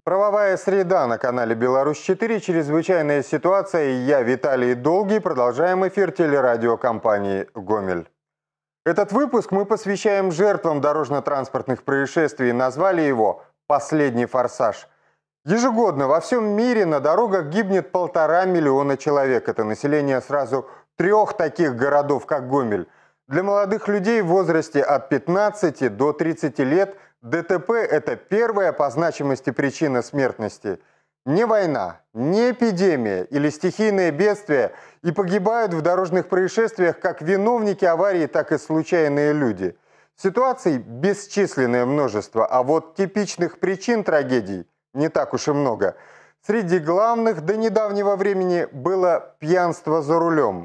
Правовая среда на канале «Беларусь-4». Чрезвычайная ситуация. И я, Виталий Долгий. Продолжаем эфир телерадиокомпании «Гомель». Этот выпуск мы посвящаем жертвам дорожно-транспортных происшествий и назвали его «Последний форсаж». Ежегодно во всем мире на дорогах гибнет 1,5 миллиона человек. Это население сразу 3 таких городов, как Гомель. Для молодых людей в возрасте от 15 до 30 лет ДТП – это первая по значимости причина смертности. Не война, не эпидемия или стихийное бедствие, и погибают в дорожных происшествиях как виновники аварии, так и случайные люди. Ситуаций бесчисленное множество, а вот типичных причин трагедий не так уж и много. Среди главных до недавнего времени было пьянство за рулем.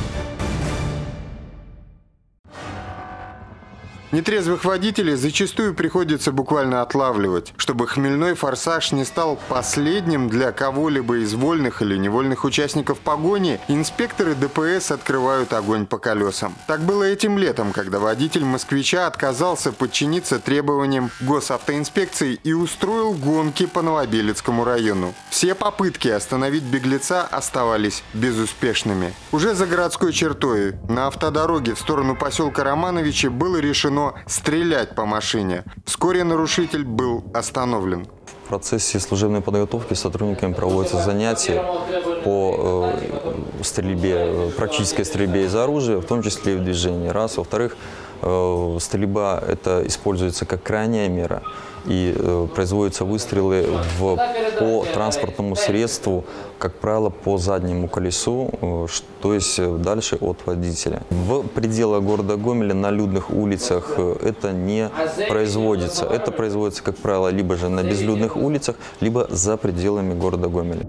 Нетрезвых водителей зачастую приходится буквально отлавливать, чтобы хмельной форсаж не стал последним для кого-либо из вольных или невольных участников погони. Инспекторы ДПС открывают огонь по колесам. Так было этим летом, когда водитель «Москвича» отказался подчиниться требованиям госавтоинспекции и устроил гонки по Новобелецкому району. Все попытки остановить беглеца оставались безуспешными. Уже за городской чертой на автодороге в сторону поселка Романовичи было решено стрелять по машине. Вскоре нарушитель был остановлен. В процессе служебной подготовки сотрудниками проводятся занятия по стрельбе, практической стрельбе из оружия, в том числе и в движении. Раз. Во-вторых, стрельба это используется как крайняя мера. И производятся выстрелы по транспортному средству, как правило, по заднему колесу, то есть дальше от водителя. В пределах города Гомеля на людных улицах это не производится. Это производится, как правило, либо же на безлюдных улицах, либо за пределами города Гомеля.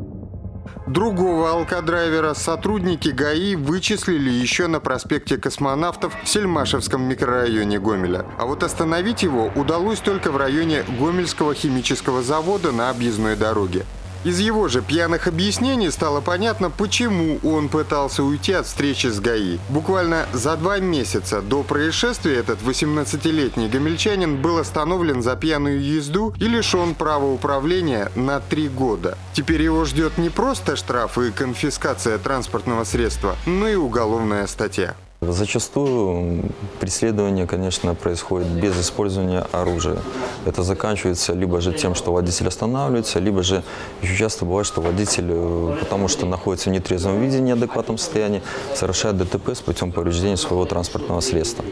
Другого алкодрайвера сотрудники ГАИ вычислили еще на проспекте Космонавтов в Сельмашевском микрорайоне Гомеля. А вот остановить его удалось только в районе Гомельского химического завода на объездной дороге. Из его же пьяных объяснений стало понятно, почему он пытался уйти от встречи с ГАИ. Буквально за 2 месяца до происшествия этот 18-летний гомельчанин был остановлен за пьяную езду и лишен права управления на 3 года. Теперь его ждет не просто штраф и конфискация транспортного средства, но и уголовная статья. Зачастую преследование, конечно, происходит без использования оружия. Это заканчивается либо же тем, что водитель останавливается, либо же еще часто бывает, что водитель, потому что находится в нетрезвом виде, неадекватном состоянии, совершает ДТП с путем повреждения своего транспортного средства.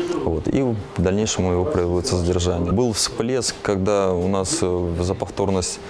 И в дальнейшем его производится задержание. Был всплеск, когда у нас за повторность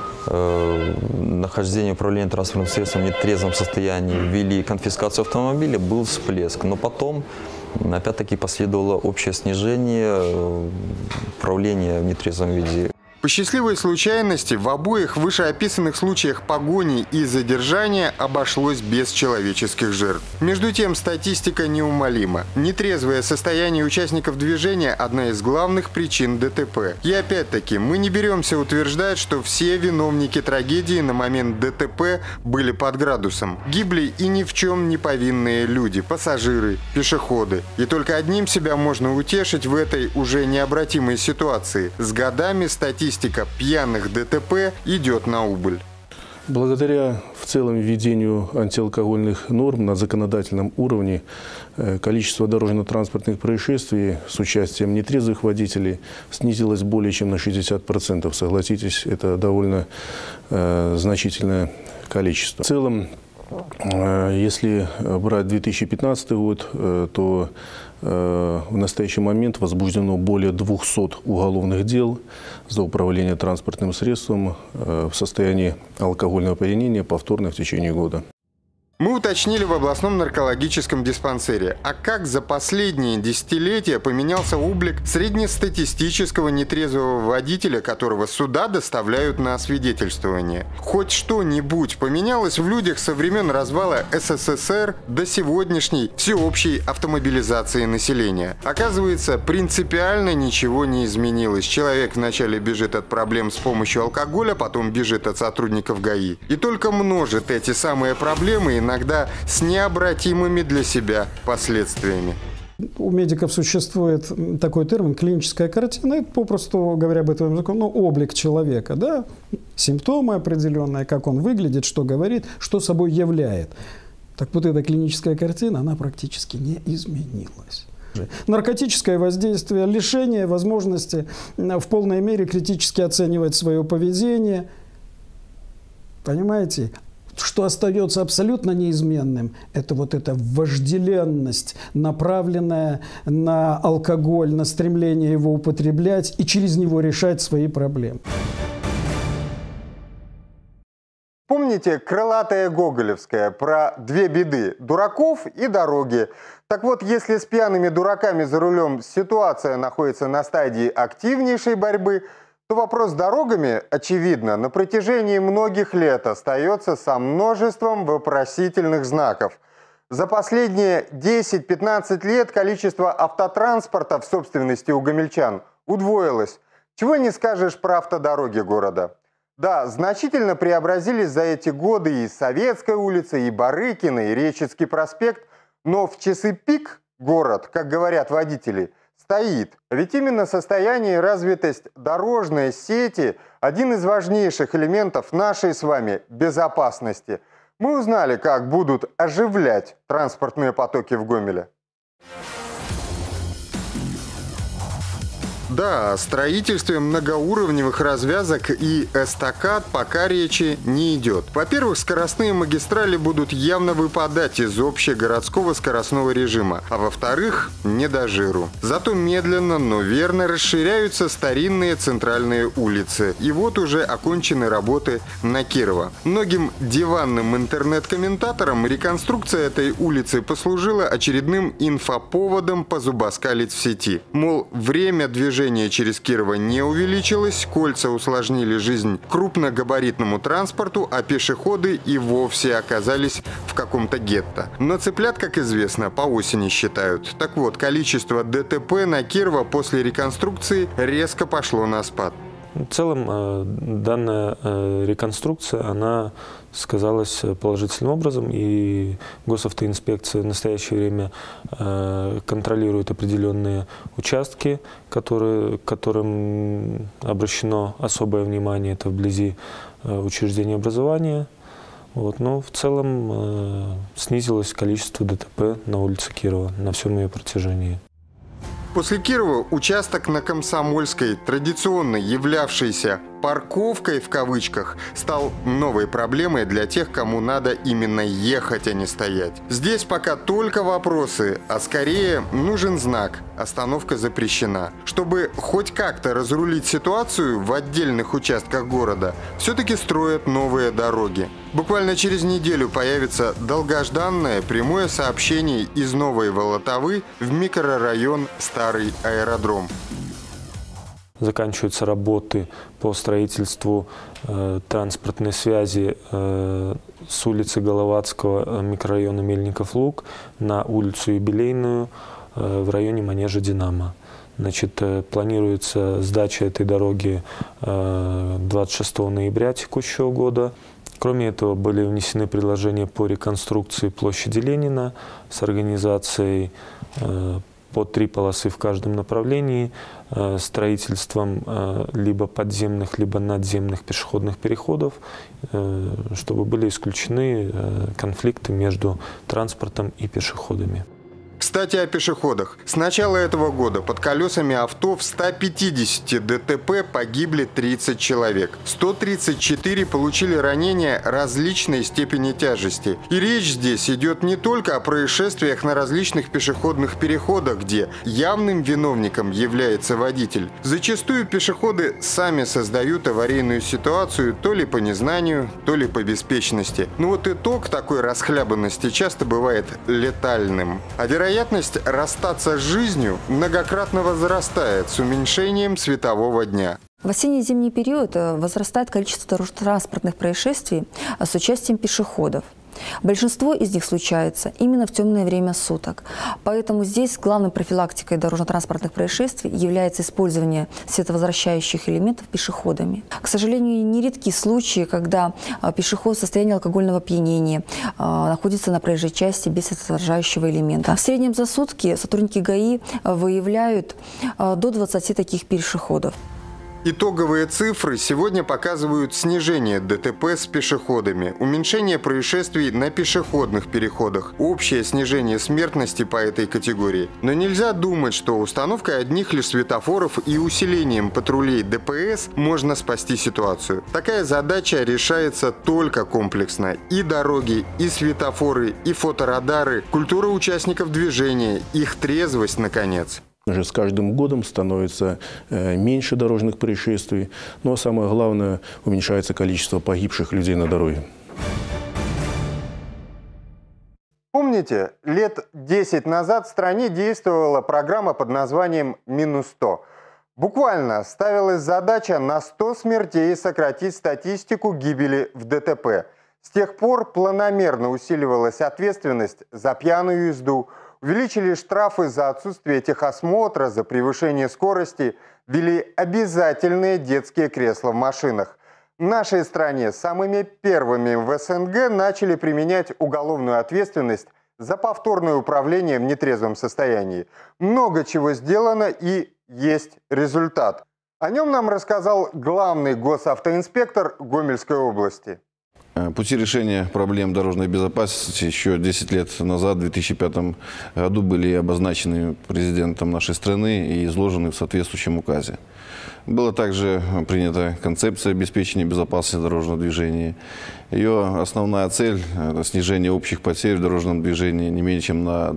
нахождение управления транспортным средством в нетрезвом состоянии ввели конфискацию автомобиля, был всплеск. Но потом, опять-таки, последовало общее снижение управления в нетрезвом виде. По счастливой случайности в обоих вышеописанных случаях погони и задержания обошлось без человеческих жертв. Между тем, статистика неумолима. Нетрезвое состояние участников движения – одна из главных причин ДТП. И опять-таки, мы не беремся утверждать, что все виновники трагедии на момент ДТП были под градусом. Гибли и ни в чем не повинные люди, пассажиры, пешеходы. И только одним себя можно утешить в этой уже необратимой ситуации. С годами статистика пьяных ДТП идет на убыль. Благодаря в целом введению антиалкогольных норм на законодательном уровне количество дорожно-транспортных происшествий с участием нетрезвых водителей снизилось более чем на 60%. Согласитесь, это довольно значительное количество. В целом, если брать 2015 год, то в настоящий момент возбуждено более 200 уголовных дел за управление транспортным средством в состоянии алкогольного опьянения повторно в течение года. Мы уточнили в областном наркологическом диспансере, а как за последние десятилетия поменялся облик среднестатистического нетрезвого водителя, которого сюда доставляют на освидетельствование. Хоть что-нибудь поменялось в людях со времен развала СССР до сегодняшней всеобщей автомобилизации населения. Оказывается, принципиально ничего не изменилось. Человек вначале бежит от проблем с помощью алкоголя, потом бежит от сотрудников ГАИ. И только множит эти самые проблемы иногда с необратимыми для себя последствиями. У медиков существует такой термин клиническая картина, это, попросту говоря об этом языком, облик человека, да? Симптомы определенные, как он выглядит, что говорит, что собой являет. Так вот эта клиническая картина, она практически не изменилась. Наркотическое воздействие, лишение возможности в полной мере критически оценивать свое поведение. Понимаете? Что остается абсолютно неизменным, это вот эта вожделенность, направленная на алкоголь, на стремление его употреблять и через него решать свои проблемы. Помните крылатая гоголевская про две беды – дураков и дороги? Так вот, если с пьяными дураками за рулем ситуация находится на стадии активнейшей борьбы, то вопрос с дорогами, очевидно, на протяжении многих лет остается со множеством вопросительных знаков. За последние 10-15 лет количество автотранспорта в собственности у гомельчан удвоилось. Чего не скажешь про автодороги города. Да, значительно преобразились за эти годы и Советская улица, и Барыкина, и Речицкий проспект, но в часы пик город, как говорят водители, стоит. Ведь именно состояние и развитость дорожной сети – один из важнейших элементов нашей с вами безопасности. Мы узнали, как будут оживлять транспортные потоки в Гомеле. Да, о строительстве многоуровневых развязок и эстакад пока речи не идет. Во-первых, скоростные магистрали будут явно выпадать из общегородского скоростного режима, а во-вторых, не до жиру. Зато медленно, но верно расширяются старинные центральные улицы. И вот уже окончены работы на Кирова. Многим диванным интернет-комментаторам реконструкция этой улицы послужила очередным инфоповодом позубоскалить в сети. Мол, время движения через Кирово не увеличилось, кольца усложнили жизнь крупногабаритному транспорту, а пешеходы и вовсе оказались в каком-то гетто. Но цыплят, как известно, по осени считают. Так вот, количество ДТП на Кирово после реконструкции резко пошло на спад. В целом, данная реконструкция, она сказалась положительным образом, и госавтоинспекция в настоящее время контролирует определенные участки, к которым обращено особое внимание, это вблизи учреждения образования. Вот. Но в целом снизилось количество ДТП на улице Кирова на всем ее протяжении. После Кирова участок на Комсомольской, традиционно являвшийся «парковкой» в кавычках, стал новой проблемой для тех, кому надо именно ехать, а не стоять. Здесь пока только вопросы, а скорее нужен знак «Остановка запрещена». Чтобы хоть как-то разрулить ситуацию в отдельных участках города, все-таки строят новые дороги. Буквально через неделю появится долгожданное прямое сообщение из Новой Волотовы в микрорайон Старый аэродром. Заканчиваются работы по строительству транспортной связи с улицы Головацкого микрорайона Мельников-Луг на улицу Юбилейную в районе манежа «Динамо». Значит, планируется сдача этой дороги 26 ноября текущего года. Кроме этого, были внесены предложения по реконструкции площади Ленина с организацией по 3 полосы в каждом направлении, строительством либо подземных, либо надземных пешеходных переходов, чтобы были исключены конфликты между транспортом и пешеходами. Кстати, о пешеходах. С начала этого года под колесами авто в 150 ДТП погибли 30 человек. 134 получили ранения различной степени тяжести. И речь здесь идет не только о происшествиях на различных пешеходных переходах, где явным виновником является водитель. Зачастую пешеходы сами создают аварийную ситуацию то ли по незнанию, то ли по беспечности. Но вот итог такой расхлябанности часто бывает летальным. А вероятность расстаться с жизнью многократно возрастает с уменьшением светового дня. В осенне-зимний период возрастает количество дорожно-транспортных происшествий с участием пешеходов. Большинство из них случается именно в темное время суток. Поэтому здесь главной профилактикой дорожно-транспортных происшествий является использование световозвращающих элементов пешеходами. К сожалению, нередки случаи, когда пешеход в состоянии алкогольного опьянения находится на проезжей части без световозвращающего элемента. В среднем за сутки сотрудники ГАИ выявляют до 20 таких пешеходов. Итоговые цифры сегодня показывают снижение ДТП с пешеходами, уменьшение происшествий на пешеходных переходах, общее снижение смертности по этой категории. Но нельзя думать, что установкой одних лишь светофоров и усилением патрулей ДПС можно спасти ситуацию. Такая задача решается только комплексно. И дороги, и светофоры, и фоторадары, культура участников движения, их трезвость, наконец. С каждым годом становится меньше дорожных происшествий, но самое главное, уменьшается количество погибших людей на дороге. Помните, лет 10 назад в стране действовала программа под названием «-100». Буквально ставилась задача на 100 смертей сократить статистику гибели в ДТП. С тех пор планомерно усиливалась ответственность за пьяную езду, увеличили штрафы за отсутствие техосмотра, за превышение скорости, ввели обязательные детские кресла в машинах. В нашей стране самыми первыми в СНГ начали применять уголовную ответственность за повторное управление в нетрезвом состоянии. Много чего сделано и есть результат. О нем нам рассказал главный госавтоинспектор Гомельской области. Пути решения проблем дорожной безопасности еще 10 лет назад, в 2005 году, были обозначены президентом нашей страны и изложены в соответствующем указе. Была также принята концепция обеспечения безопасности дорожного движения. Ее основная цель – это снижение общих потерь в дорожном движении не менее чем на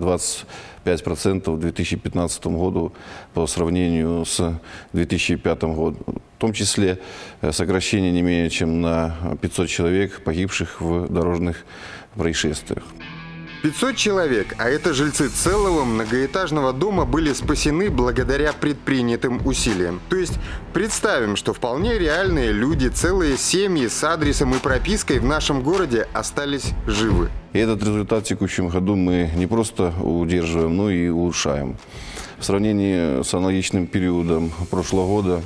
25% в 2015 году по сравнению с 2005 годом. В том числе сокращение не менее чем на 500 человек, погибших в дорожных происшествиях. 500 человек, а это жильцы целого многоэтажного дома, были спасены благодаря предпринятым усилиям. То есть представим, что вполне реальные люди, целые семьи с адресом и пропиской в нашем городе остались живы. И этот результат в текущем году мы не просто удерживаем, но и улучшаем. В сравнении с аналогичным периодом прошлого года,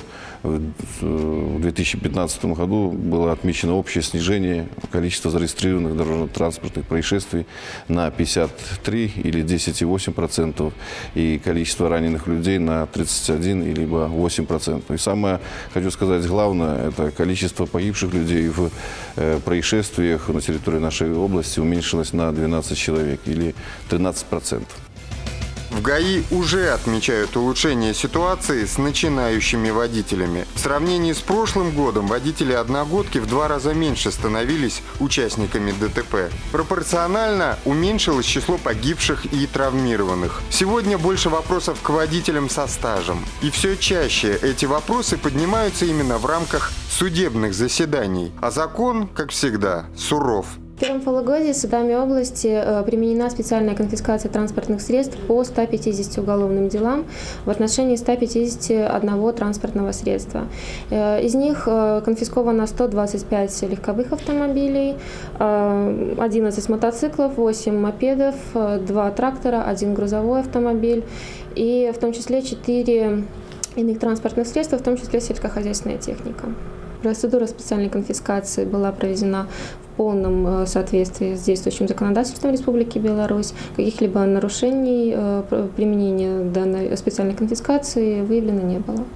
в 2015 году было отмечено общее снижение количества зарегистрированных дорожно-транспортных происшествий на 53 или 10,8% и количество раненых людей на 31 или 8%. И самое, хочу сказать, главное, это количество погибших людей в происшествиях на территории нашей области уменьшилось на 12 человек или 13%. В ГАИ уже отмечают улучшение ситуации с начинающими водителями. В сравнении с прошлым годом водители-одногодки в 2 раза меньше становились участниками ДТП. Пропорционально уменьшилось число погибших и травмированных. Сегодня больше вопросов к водителям со стажем. И все чаще эти вопросы поднимаются именно в рамках судебных заседаний. А закон, как всегда, суров. В первом полугодии судами области применена специальная конфискация транспортных средств по 150 уголовным делам в отношении 151 транспортного средства. Из них конфисковано 125 легковых автомобилей, 11 мотоциклов, 8 мопедов, 2 трактора, 1 грузовой автомобиль и в том числе 4 иных транспортных средств, в том числе сельскохозяйственная техника. Процедура специальной конфискации была проведена в полном соответствии с действующим законодательством Республики Беларусь. Каких-либо нарушений применения данной специальной конфискации выявлено не было.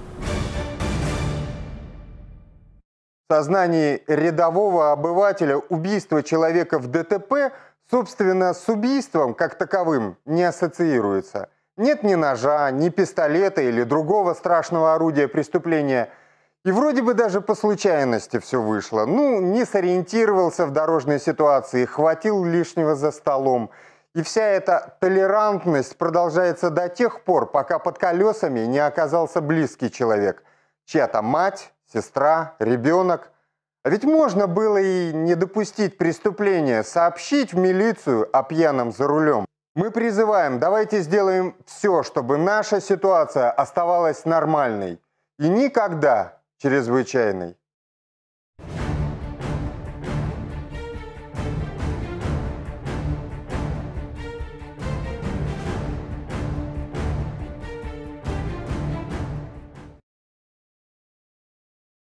В сознании рядового обывателя убийство человека в ДТП, собственно, с убийством как таковым не ассоциируется. Нет ни ножа, ни пистолета или другого страшного орудия преступления. И вроде бы даже по случайности все вышло. Не сориентировался в дорожной ситуации, хватил лишнего за столом. И вся эта толерантность продолжается до тех пор, пока под колесами не оказался близкий человек. Чья-то мать, сестра, ребенок. А ведь можно было и не допустить преступления, сообщить в милицию о пьяном за рулем. Мы призываем, давайте сделаем все, чтобы наша ситуация оставалась нормальной. И никогда чрезвычайной.